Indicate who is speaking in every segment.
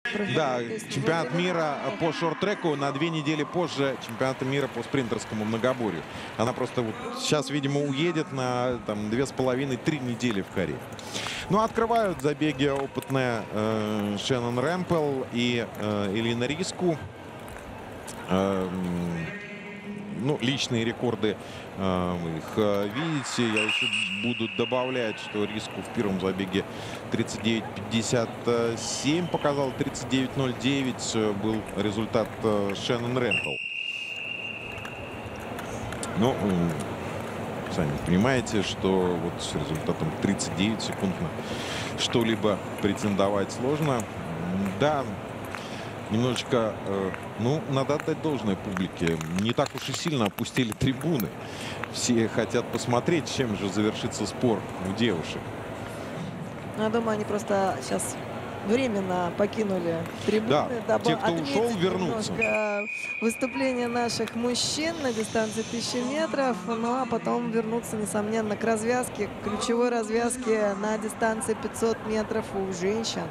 Speaker 1: Да, чемпионат мира по шорт-треку на 2 недели позже чемпионата мира по спринтерскому многоборью. Она просто вот сейчас, видимо, уедет на 2,5-3 недели в Корее. Ну, открывают забеги опытная Шеннон Рэмпел и Элина Риску. Ну, личные рекорды их видите. Я еще буду добавлять, что Риску в первом забеге 39.57 показал, 39.09 был результат Шеннон Рэмпел. Ну, сами понимаете, что вот с результатом 39 секунд на что-либо претендовать сложно. Да, немножечко, ну, надо отдать должное публике. Не так уж и сильно опустили трибуны. Все хотят посмотреть, чем же завершится спор у девушек.
Speaker 2: Я думаю, они просто сейчас временно покинули трибуны,
Speaker 1: да,
Speaker 2: дабы
Speaker 1: те, кто ушел, вернутся.
Speaker 2: Выступление наших мужчин на дистанции 1000 метров. Ну а потом вернуться, несомненно, к развязке, к ключевой развязке на дистанции 500 метров у женщин.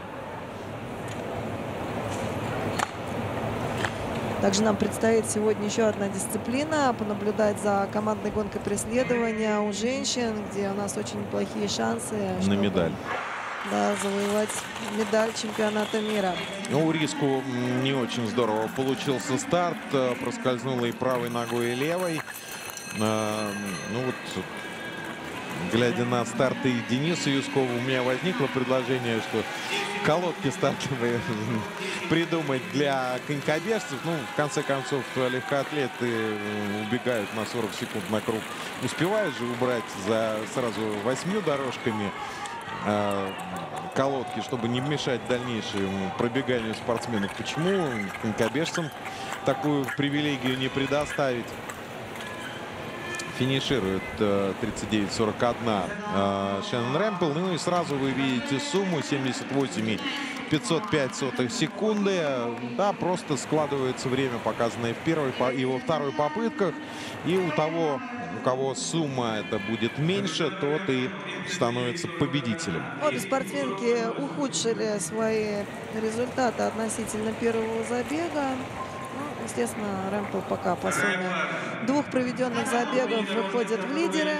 Speaker 2: Также нам предстоит сегодня еще одна дисциплина. Понаблюдать за командной гонкой преследования у женщин, где у нас очень неплохие шансы
Speaker 1: на медаль.
Speaker 2: Да, завоевать медаль чемпионата мира.
Speaker 1: Ну, у Риску не очень здорово получился старт. Проскользнула и правой ногой, и левой. Ну вот, глядя на старты Дениса Юскова, у меня возникло предложение, что колодки стартовые придумать для конькобежцев. Ну, в конце концов, легкоатлеты убегают на 40 секунд на круг. Успевают же убрать за сразу 8 дорожками колодки, чтобы не мешать дальнейшему пробеганию спортсменов. Почему конькобежцам такую привилегию не предоставить? Финиширует 39.41 Шеннон Рэмпел. Ну и сразу вы видите сумму 78,505 секунды. Да, просто складывается время, показанное в первой и во второй попытках. И у того, у кого сумма это будет меньше, тот и становится победителем.
Speaker 2: Обе спортсменки ухудшили свои результаты относительно первого забега. Ну, естественно, Рэмпел пока по сумме 2 проведенных забегов выходит в лидеры.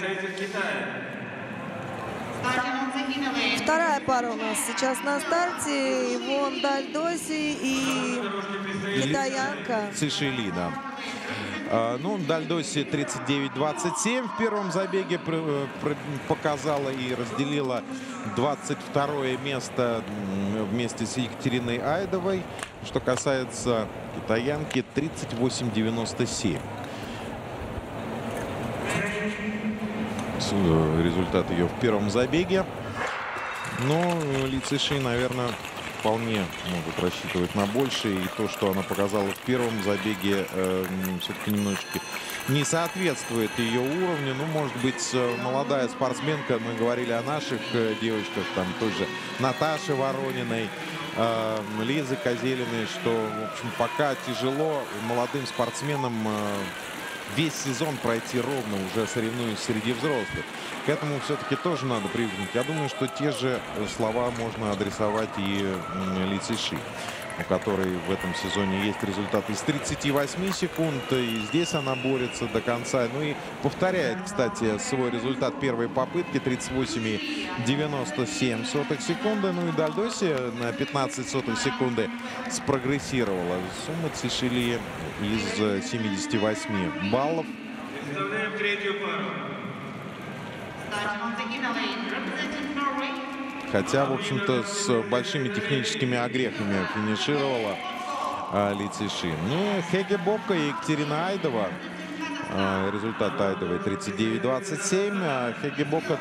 Speaker 2: Вторая пара у нас сейчас на старте. Ивон Дальдоси и китаянка
Speaker 1: Циши Ли, да. Ну, Дальдоси 39.27 в первом забеге показала и разделила 22 место вместе с Екатериной Айдовой. Что касается китаянки, 38.97. Результат ее в первом забеге. Но Ли Циши, наверное, вполне могут рассчитывать на большее. И то, что она показала в первом забеге, все-таки немножечко не соответствует ее уровню. Ну, может быть, молодая спортсменка, мы говорили о наших девочках, там тоже Наташе Ворониной, Лизы Козелиной, что, в общем, пока тяжело молодым спортсменам весь сезон пройти ровно, уже соревнуясь среди взрослых. К этому все-таки тоже надо привыкнуть. Я думаю, что те же слова можно адресовать и Ли Циши, у которой в этом сезоне есть результат из 38 секунд. И здесь она борется до конца. Ну и повторяет, кстати, свой результат первой попытки. 38,97 секунды. Ну и Дальдоси на 15 сотых секунды спрогрессировала. Сумма Циши Ли из 78 баллов. Хотя, в общем-то, с большими техническими огрехами финишировала Ли Циши. Ну, Хеге Бобка и Екатерина Айдова. Результат Айдовой 39.27. Хеге Бобка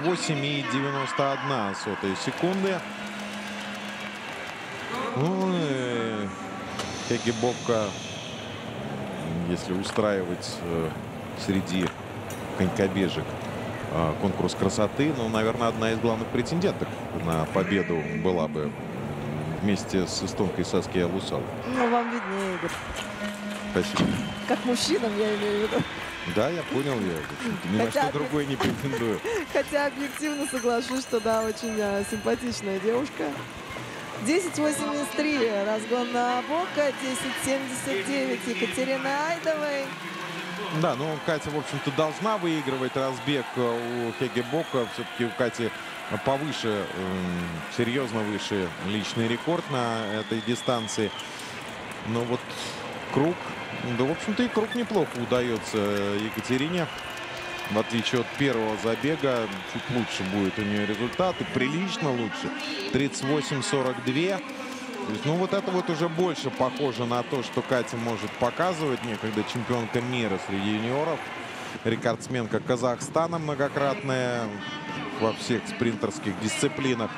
Speaker 1: 38,91 секунды. Ну, Хеге Бобка, если устраивать среди конькобежек конкурс красоты, ну, наверное, одна из главных претенденток на победу была бы вместе с эстонкой Саския Лусал.
Speaker 2: Ну, вам виднее, Игорь.
Speaker 1: Спасибо.
Speaker 2: Как мужчинам, я имею в виду.
Speaker 1: Да, я понял, я ни на что другое не претендую.
Speaker 2: Хотя объективно соглашусь, что да, очень симпатичная девушка. 10.83 разгон на Бока, 10.79 Екатерины Айдовой.
Speaker 1: Да, ну Катя, в общем-то, должна выигрывать разбег у Хеге Бока. Все-таки у Кати повыше, серьезно выше личный рекорд на этой дистанции. Но вот круг, да, в общем-то, и круг неплохо удается Екатерине. В отличие от первого забега, чуть лучше будет у нее результат, и прилично лучше. 38-42. То есть, ну, вот это вот уже больше похоже на то, что Катя может показывать. Некогда чемпионка мира среди юниоров. Рекордсменка Казахстана многократная во всех спринтерских дисциплинах.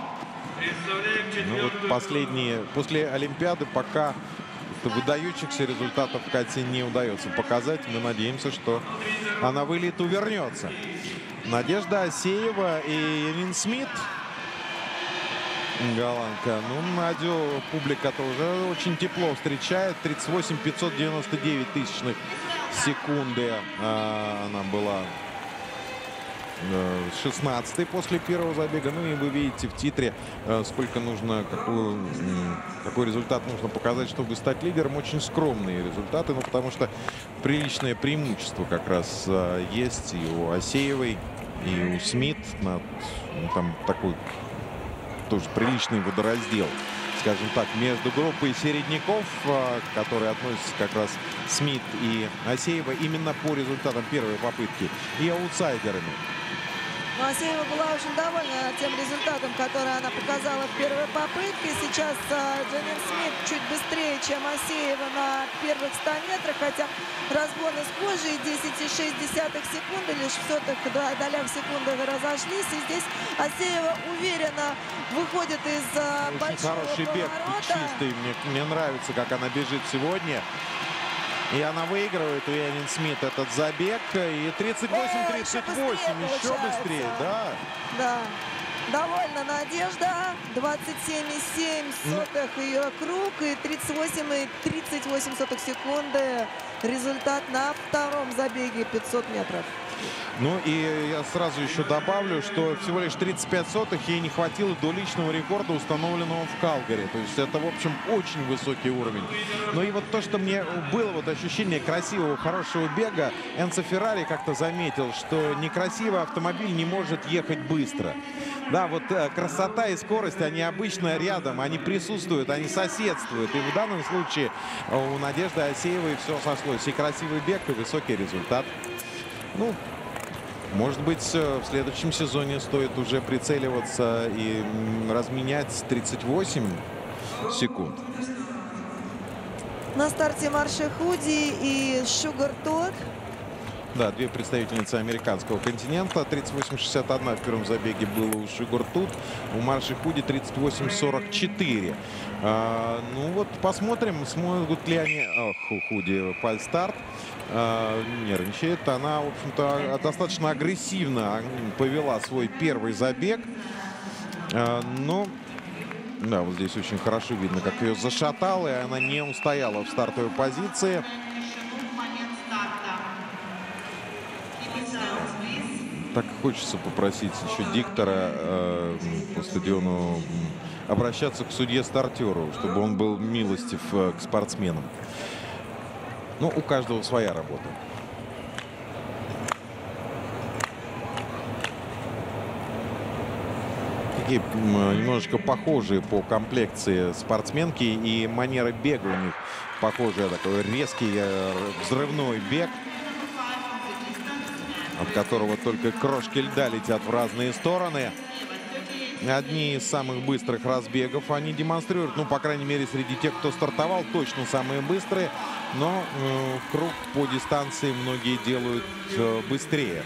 Speaker 1: Ну, вот последние, после Олимпиады пока выдающихся результатов Кате не удается показать. Мы надеемся, что она в элиту вернется. Надежда Асеева и Энин Смит. Голландка. Ну, Надю публика тоже очень тепло встречает. 38 599 тысячных секунды она была 16-й после первого забега. Ну и вы видите в титре, сколько нужно, какой результат нужно показать, чтобы стать лидером. Очень скромные результаты, ну, потому что приличное преимущество как раз есть и у Асеевой, и у Смит. Ну, там такой тоже приличный водораздел, скажем так, между группой середняков, которые относятся как раз Смит и Асеева, именно по результатам первой попытки, и аутсайдерами.
Speaker 2: Но Асеева была очень довольна тем результатом, который она показала в первой попытке. Сейчас Дженнин Смит чуть быстрее, чем Асеева на первых 100 метрах, хотя разгоны схожие, 10,6 секунды, лишь в сотых долях секунды разошлись. И здесь Асеева уверенно выходит из большого
Speaker 1: хороший бег, чистый. Мне нравится, как она бежит сегодня. И она выигрывает у Энин Смит этот забег. И 38-38. Еще быстрее, да.
Speaker 2: Да. Довольна Надежда. 27,7 ее круг. И 38,38 секунды. Результат на втором забеге 500 метров.
Speaker 1: Ну и я сразу еще добавлю, что всего лишь 35 сотых ей не хватило до личного рекорда, установленного в Калгари. То есть это, в общем, очень высокий уровень. Ну и вот то, что мне было вот ощущение красивого, хорошего бега, Энцо Феррари как-то заметил, что некрасивый автомобиль не может ехать быстро. Да, вот красота и скорость, они обычно рядом, они присутствуют, они соседствуют. И в данном случае у Надежды Асеевой все сошлось. И красивый бег, и высокий результат. Ну, может быть, в следующем сезоне стоит уже прицеливаться и разменять 38 секунд.
Speaker 2: На старте Марша Худи и Шугар Тод.
Speaker 1: Да, две представительницы американского континента. 38-61 в первом забеге было у Шугар Тод. У Марши Худи 38-44. Ну вот посмотрим, смогут ли они... Худи фальстарт. Нервничает. Она, в общем-то, достаточно агрессивно повела свой первый забег. Но, да, вот здесь очень хорошо видно, как ее зашатало, и она не устояла в стартовой позиции. Так хочется попросить еще диктора по стадиону обращаться к судье-стартеру, чтобы он был милостив к спортсменам. Ну, у каждого своя работа. Такие немножечко похожие по комплекции спортсменки, и манера бега у них похожая. Такой резкий взрывной бег, от которого только крошки льда летят в разные стороны. Одни из самых быстрых разбегов они демонстрируют. Ну, по крайней мере, среди тех, кто стартовал, точно самые быстрые. Но круг по дистанции многие делают быстрее.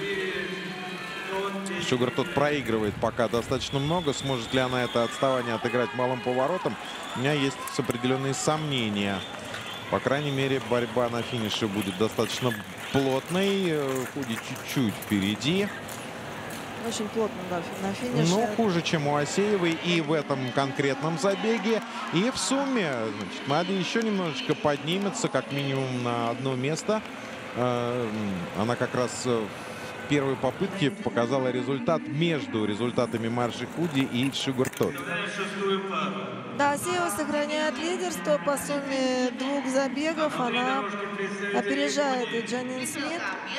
Speaker 1: Шугар Тод проигрывает пока достаточно много. Сможет ли она это отставание отыграть малым поворотом? У меня есть определенные сомнения. По крайней мере, борьба на финише будет достаточно плотной. Худи чуть-чуть впереди.
Speaker 2: Очень плотно, да, на финише.
Speaker 1: Но хуже, чем у Асеевой и в этом конкретном забеге. И в сумме, значит, Надя еще немножечко поднимется, как минимум на одно место. Она как раз в первой попытке показала результат между результатами Маржи Худи и Шугартот.
Speaker 2: Да, Асеева сохраняет лидерство по сумме 2 забегов. Она опережает и Джанин Смит.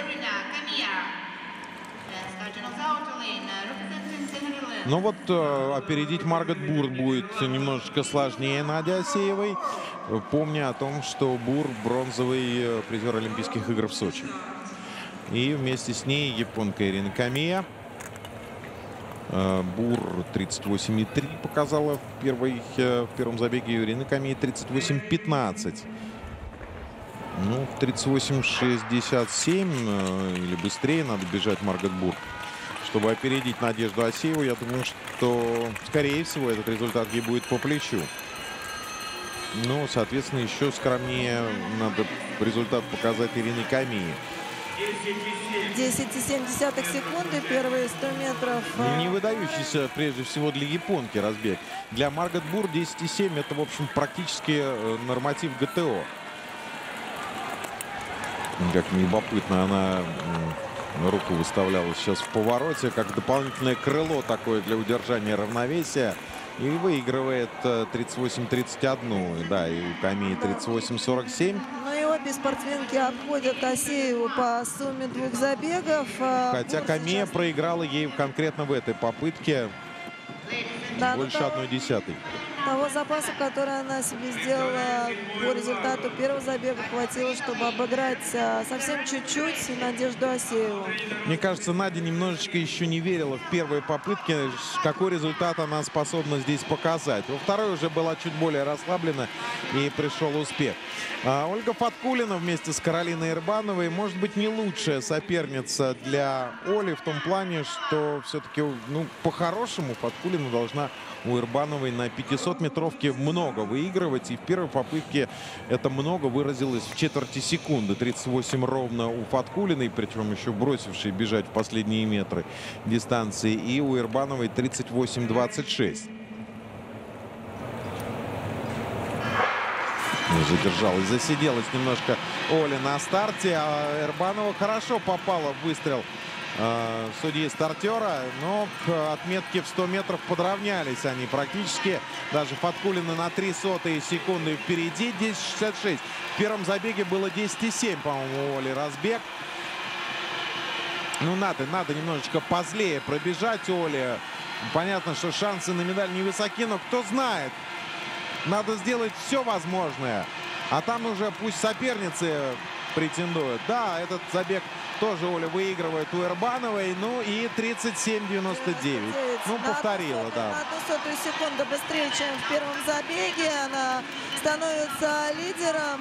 Speaker 1: Но вот опередить Маргот Бур будет немножечко сложнее Наде Асеевой, помня о том, что Бур бронзовый призер Олимпийских игр в Сочи. И вместе с ней японка Ирина Камия. Бур 38,3 показала в первом забеге. Ирина Камия 38,15. Ну, 38,67 или быстрее надо бежать Маргот Бур, чтобы опередить Надежду Асееву. Я думаю, что, скорее всего, этот результат ей будет по плечу. Ну, соответственно, еще скромнее надо результат показать Ирине Камии.
Speaker 2: 10,7 секунды, первые 100 метров.
Speaker 1: Не выдающийся, прежде всего, для японки разбег. Для Маргот Бур 10,7 это, в общем, практически норматив ГТО. Как любопытно, она руку выставляла сейчас в повороте, как дополнительное крыло такое для удержания равновесия. И выигрывает 38-31. Да, и у Камии 38-47.
Speaker 2: Ну и обе спортсменки обходят Асееву по сумме 2 забегов.
Speaker 1: Хотя Камия проиграла ей конкретно в этой попытке больше 1/10.
Speaker 2: Того запаса, который она себе сделала по результату первого забега, хватило, чтобы обыграть совсем чуть-чуть Надежду Асееву.
Speaker 1: Мне кажется, Надя немножечко еще не верила в первые попытки, какой результат она способна здесь показать. Во второй уже была чуть более расслаблена и пришел успех. Ольга Фаткулина вместе с Каролиной Ирбановой может быть не лучшая соперница для Оли в том плане, что все-таки, ну, по-хорошему Фаткулина должна у Ирбановой на 500-метровке много выигрывать. И в первой попытке это много выразилось в четверти секунды. 38 ровно у Фаткулиной, причем еще бросившей бежать в последние метры дистанции. И у Ирбановой 38-26. Задержалась, засиделась немножко Оля на старте. А Ирбанова хорошо попала в выстрел судьи-стартера, но к отметке в 100 метров подравнялись они практически. Даже Фаткулина на 0,03 секунды впереди. 10,66. В первом забеге было 10,7, по-моему, у Оли разбег. Ну, надо немножечко позлее пробежать Оле. Понятно, что шансы на медаль невысоки, но кто знает. Надо сделать все возможное. А там уже пусть соперницы претендуют. Да, этот забег тоже Оля выигрывает у Ирбановой. Ну и 37-99. Ну, повторила, да.
Speaker 2: На 1/100 секунду быстрее, чем в первом забеге. Она становится лидером.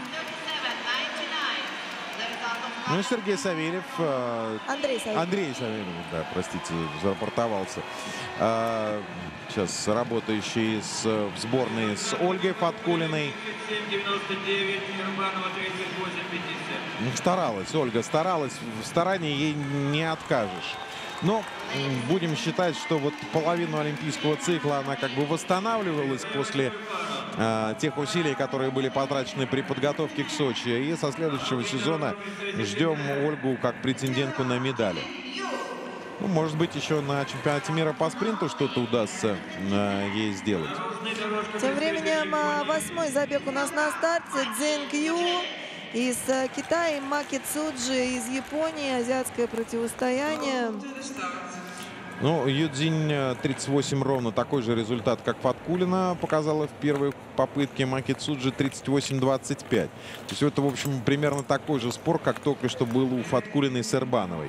Speaker 1: Ну и Сергей Савельев.
Speaker 2: Андрей
Speaker 1: Савельев, да, простите, зарапортовался. Сейчас работающий в сборной с Ольгой Фаткулиной. Старалась, Ольга старалась. В старании ей не откажешь. Но будем считать, что вот половину олимпийского цикла она как бы восстанавливалась после тех усилий, которые были потрачены при подготовке к Сочи. И со следующего сезона ждем Ольгу как претендентку на медали. Ну, может быть, еще на чемпионате мира по спринту что-то удастся ей сделать.
Speaker 2: Тем временем 8-й забег у нас на старте. Цзинь Кью из Китая, Маки Цуджи из Японии. Азиатское противостояние.
Speaker 1: Ну, Юдзинь 38 ровно такой же результат, как Фаткулина показала в первой попытке. Маки Цуджи 38-25. То есть это, в общем, примерно такой же спор, как только что был у Фаткулиной с Ирбановой.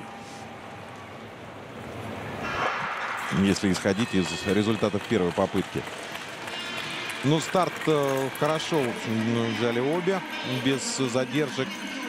Speaker 1: Если исходить из результатов первой попытки. Ну, старт хорошо взяли обе, без задержек.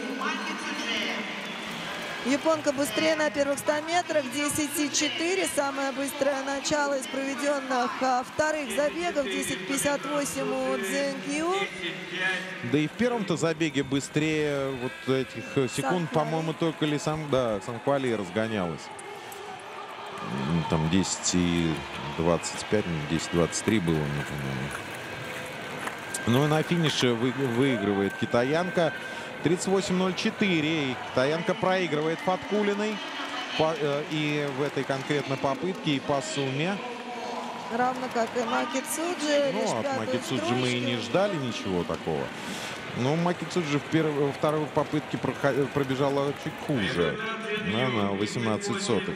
Speaker 2: Японка быстрее на первых 100 метрах. 10,4. Самое быстрое начало из проведенных вторых забегов. 10,58 у Цзинь Кью.
Speaker 1: Да и в первом-то забеге быстрее вот этих секунд, по-моему, только ли Санхвали разгонялась. Там 10,25, 10,23 было, по-моему. Ну и на финише выигрывает китаянка 38-04. И китаянка проигрывает Фаткулиной. и в этой конкретной попытке, и по сумме.
Speaker 2: Равно как и Макицуджи.
Speaker 1: Ну, от Макицуджи мы и не ждали ничего такого. Но Макицуджи во второй попытке пробежала чуть хуже. Да, на 18 сотых.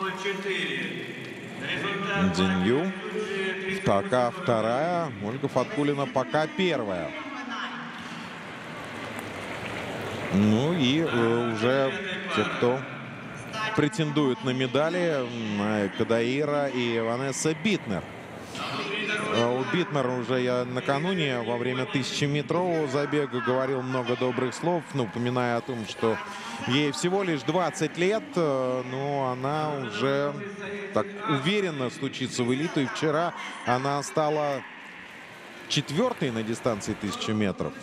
Speaker 1: Дзинью. Пока вторая. Ольга Фаткуллина пока первая. Ну и уже те, кто претендует на медали, Кадаира и Ванесса Битнер. У Битнер уже я накануне во время 1000-метрового забега говорил много добрых слов, упоминая о том, что ей всего лишь 20 лет, но она уже так уверенно стучится в элиту. И вчера она стала 4-й на дистанции 1000 метров.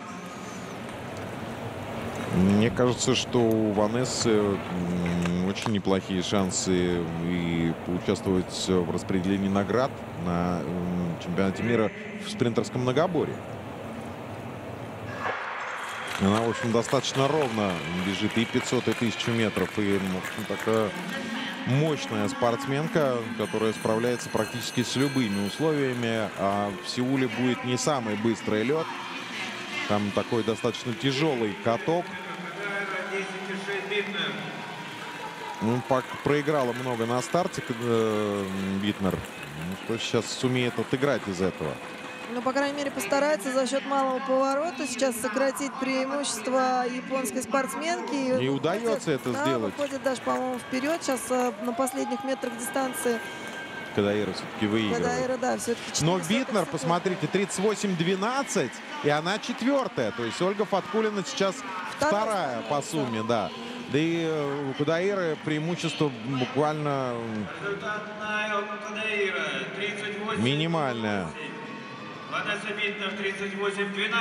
Speaker 1: Мне кажется, что у Ванессы очень неплохие шансы и поучаствовать в распределении наград на чемпионате мира в спринтерском многоборье. Она, в общем, достаточно ровно бежит и 500, и 1000 метров. И такая мощная спортсменка, которая справляется практически с любыми условиями. А в Сеуле будет не самый быстрый лед. Там такой достаточно тяжелый каток. Проиграла много на старте Битнер. Что сейчас сумеет отыграть из этого?
Speaker 2: Ну, по крайней мере, постарается за счет малого поворота сейчас сократить преимущество японской спортсменки.
Speaker 1: И удается это сделать.
Speaker 2: Выходит даже, по-моему, вперед. Сейчас на последних метрах дистанции.
Speaker 1: Кадаира все-таки выигрывает.
Speaker 2: Кадаира, да, все-таки.
Speaker 1: Но Битнер, посмотрите, 38-12, и она 4-я. То есть Ольга Фаткуллина сейчас вторая по сумме, да. Да и у Кадаиры преимущество буквально минимальное.
Speaker 3: Ванесса Битнер 38-12.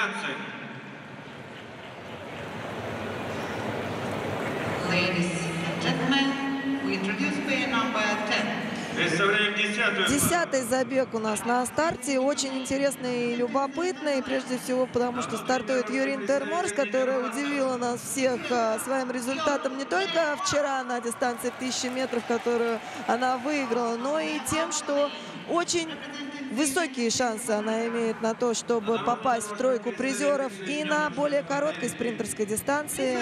Speaker 4: Ladies and gentlemen, we introduce pair number 10.
Speaker 2: 10-й забег у нас на старте. Очень интересный и любопытный. Прежде всего, потому что стартует Юрин Терморс, которая удивила нас всех своим результатом не только вчера на дистанции 1000 метров, которую она выиграла, но и тем, что очень высокие шансы она имеет на то, чтобы попасть в тройку призеров и на более короткой спринтерской дистанции.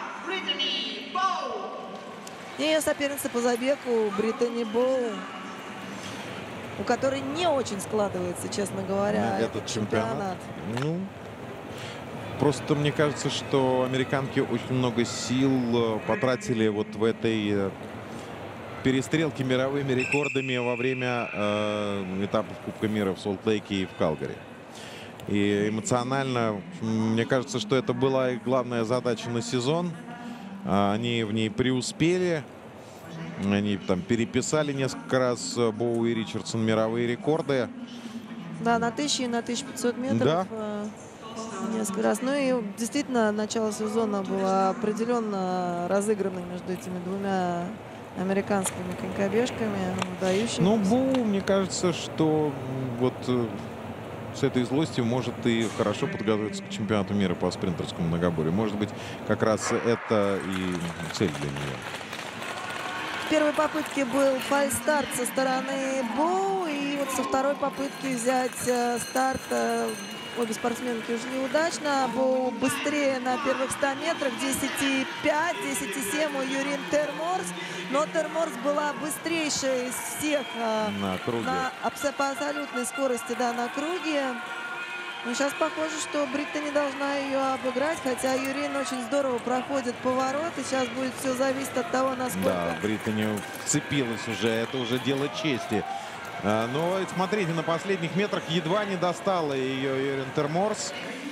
Speaker 2: Ее соперница по забегу Британи Боу, у которой не очень складывается, честно говоря, этот чемпионат.
Speaker 1: Ну, просто мне кажется, что американки очень много сил потратили вот в этой перестрелке мировыми рекордами во время этапов Кубка мира в Солт-Лейке и в Калгари. И эмоционально, мне кажется, что это была их главная задача на сезон. Они в ней преуспели. Они там переписали несколько раз Боу и Ричардсон мировые рекорды.
Speaker 2: Да, на 1000 и на 1500 метров.
Speaker 1: Да.
Speaker 2: Несколько раз. Ну и действительно, начало сезона было определенно разыграно между этими двумя американскими конькобежками, выдающимися.
Speaker 1: Ну, Боу, мне кажется, что вот с этой злостью может и хорошо подготовиться к чемпионату мира по спринтерскому многоборью. Может быть, как раз это и цель для нее.
Speaker 2: В первой попытке был фальстарт со стороны Боу. И вот со второй попытки взять старт обе спортсменки ушли удачно. Боу быстрее на первых 100 метрах. 10,5, 10,7 у Юрин Терморс. Но Терморс была быстрейшей из всех
Speaker 1: на круге.
Speaker 2: По абсолютной скорости, да, на круге. Но сейчас похоже, что Британи должна ее обыграть, хотя Юрин очень здорово проходит поворот, и сейчас будет все зависеть от того, насколько...
Speaker 1: Да, Британи вцепилась уже, это уже дело чести. Но смотрите, на последних метрах едва не достала ее Юрин Терморс.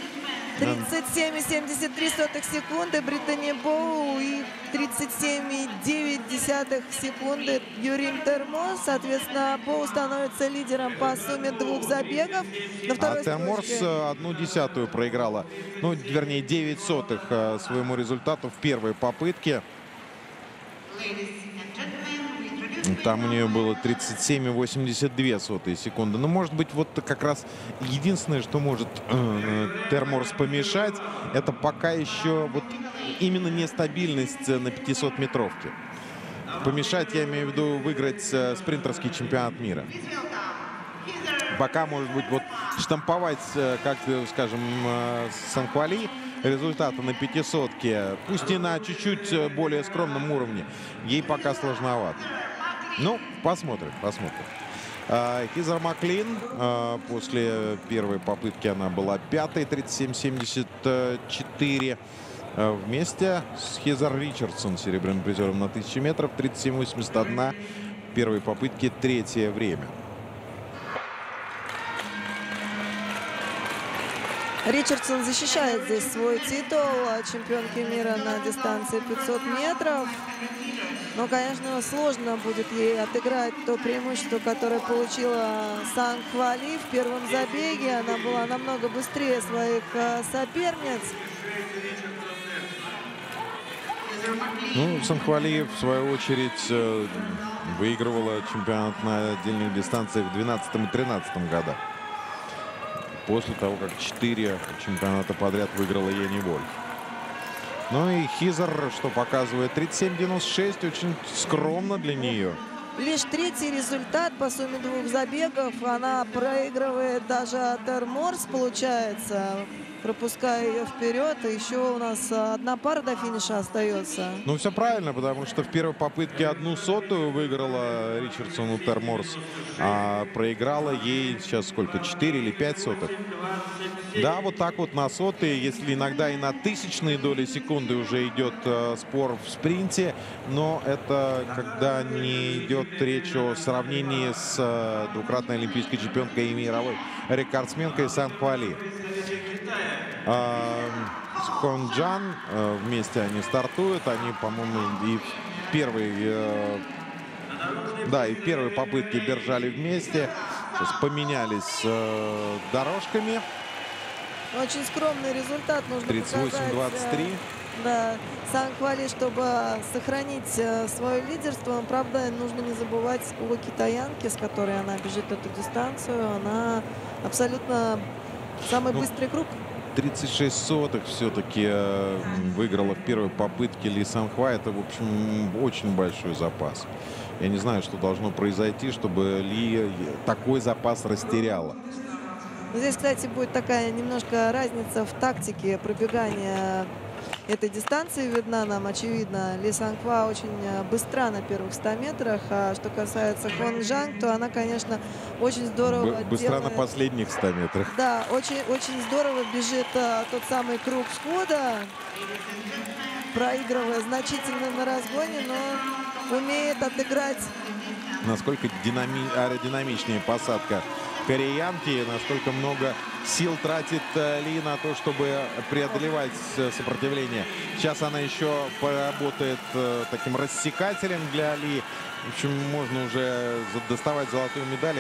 Speaker 2: 37,73 секунды Британи Боу и 37,9 секунды Юрин Терморс. Соответственно, Боу становится лидером по сумме двух забегов.
Speaker 1: А Терморс 1/10 проиграла, ну, вернее, 0,09 своему результату в первой попытке. Там у нее было 37,82 секунды. Ну, может быть, вот как раз единственное, что может Терморс помешать, это пока еще вот именно нестабильность на 500-метровке. Помешать, я имею в виду, выиграть спринтерский чемпионат мира. Пока, может быть, вот штамповать, как, скажем, Санхвали результаты на 500-ке, пусть и на чуть-чуть более скромном уровне, ей пока сложновато. Ну, посмотрим. Хизер Маклин, после первой попытки она была пятой, 37-74. Вместе с Хизер Ричардсон, серебряным призером на 1000 метров, 37-81. Первой попытки третье время.
Speaker 2: Ричардсон защищает здесь свой титул чемпионки мира на дистанции 500 метров. Но, конечно, сложно будет ей отыграть то преимущество, которое получила Санхвали в первом забеге. Она была намного быстрее своих соперниц.
Speaker 1: Ну, Санхвали, в свою очередь, выигрывала чемпионат на отдельных дистанциях в 2012 и 2013 годах. После того, как 4 чемпионата подряд выиграла Йенни Вольф. Ну и Хизер, что показывает 37-96, очень скромно для нее.
Speaker 2: Лишь третий результат по сумме 2 забегов. Она проигрывает даже от Морс, получается, пропуская ее вперед. И еще у нас одна пара до финиша остается.
Speaker 1: Ну, все правильно, потому что в первой попытке 1/100 выиграла Ричардсон у Терморс, а проиграла ей сейчас сколько, 4 или 5 сотых. Да, вот так вот на сотые, если иногда и на тысячные доли секунды уже идет спор в спринте, но это когда не идет речь о сравнении с двукратной олимпийской чемпионкой и мировой рекордсменкой Санхвали. С Хонджан вместе они стартуют. Они, по-моему, и в первой попытке держали вместе. Сейчас поменялись дорожками.
Speaker 2: Очень скромный результат. Нужно
Speaker 1: 38-23.
Speaker 2: Да, Санхвали, чтобы сохранить свое лидерство. Но, правда, нужно не забывать о китаянке, с которой она бежит эту дистанцию. Она абсолютно самый быстрый круг.
Speaker 1: 36 сотых все-таки выиграла в первой попытке Ли Санхва. Это, в общем, очень большой запас. Я не знаю, что должно произойти, чтобы Ли такой запас растеряла.
Speaker 2: Здесь, кстати, будет такая немножко разница в тактике пробегания этой дистанции видна нам, очевидно. Ли Санхва очень быстра на первых 100 метрах. А что касается Хонджан, то она, конечно, очень здорово
Speaker 1: быстра
Speaker 2: делает...
Speaker 1: на последних 100 метрах.
Speaker 2: Да, очень здорово бежит тот самый круг схода, проигрывая значительно на разгоне, но умеет отыграть.
Speaker 1: Насколько аэродинамичнее посадка кореянки, насколько много сил тратит Ли на то, чтобы преодолевать сопротивление. Сейчас она еще поработает таким рассекателем для Ли. В общем, можно уже доставать золотую медаль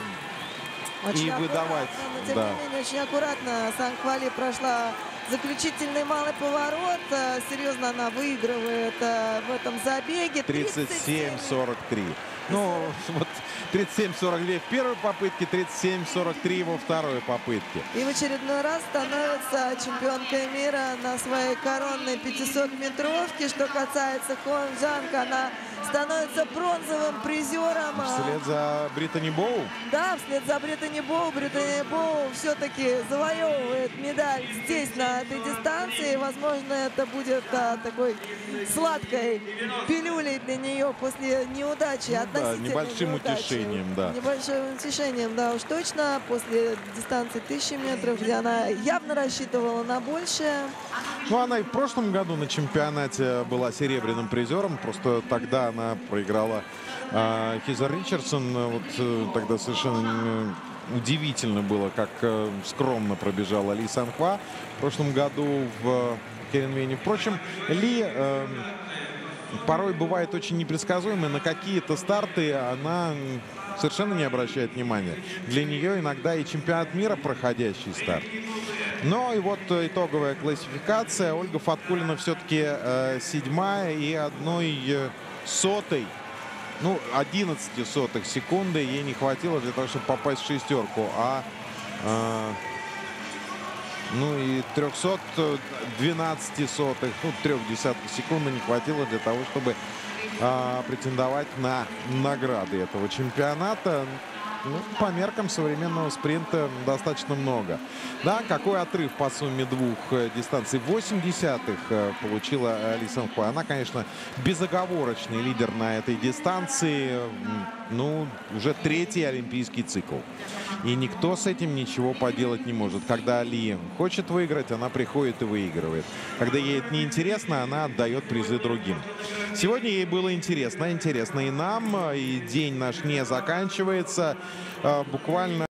Speaker 1: и выдавать.
Speaker 2: Но, тем не менее, очень аккуратно Санхвали прошла заключительный малый поворот. Серьезно, она выигрывает в этом забеге.
Speaker 1: 37-43. Ну, вот 37-42 в первой попытке, 37-43 во второй попытке.
Speaker 2: И в очередной раз становится чемпионкой мира на своей коронной 500-метровке. Что касается Хонджан, она становится бронзовым призером.
Speaker 1: Вслед за Британи Боу?
Speaker 2: Да, вслед за Британи Боу. Британи Боу все-таки завоевывает медаль здесь, на этой дистанции. Возможно, это будет такой сладкой пилюлей для нее после неудачи.
Speaker 1: Да, небольшим утешением, да.
Speaker 2: Небольшим утешением, да, уж точно. После дистанции 1000 метров, где она явно рассчитывала на большее.
Speaker 1: Ну, она и в прошлом году на чемпионате была серебряным призером. Просто тогда она проиграла Хизер Ричардсон. Вот тогда совершенно удивительно было, как скромно пробежала Ли Санхва в прошлом году в Керенвене. Впрочем, Ли порой бывает очень непредсказуемой. На какие-то старты она совершенно не обращает внимания. Для нее иногда и чемпионат мира проходящий старт. Но и вот итоговая классификация. Ольга Фаткулина все-таки 7-я и 1/100, ну, 11 сотых секунды ей не хватило для того, чтобы попасть в шестерку. Ну и 312 сотых, ну, 0,3 секунды не хватило для того, чтобы претендовать на награды этого чемпионата. Ну, по меркам современного спринта достаточно много. Да, какой отрыв по сумме двух дистанций. 0,8 получила Ли Сэн-Хой. Она, конечно, безоговорочный лидер на этой дистанции. Ну, уже третий олимпийский цикл. И никто с этим ничего поделать не может. Когда Ли хочет выиграть, она приходит и выигрывает. Когда ей это неинтересно, она отдает призы другим. Сегодня ей было интересно. Интересно и нам. И день наш не заканчивается. Буквально